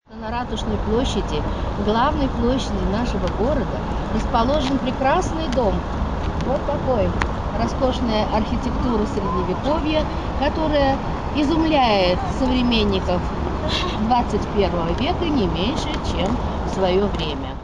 На Ратушной площади, главной площади нашего города, расположен прекрасный дом. Вот такой. Роскошная архитектура Средневековья, которая изумляет современников 21 века не меньше, чем в свое время.